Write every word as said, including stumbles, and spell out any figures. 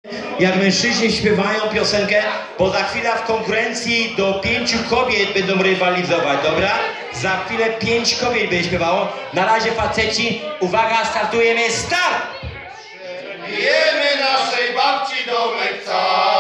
Jak mężczyźni śpiewają piosenkę, bo za chwilę w konkurencji do pięciu kobiet będą rywalizować, dobra? Za chwilę pięć kobiet będzie śpiewało. Na razie faceci, uwaga, startujemy, start! Bijemy naszej babci domek cały.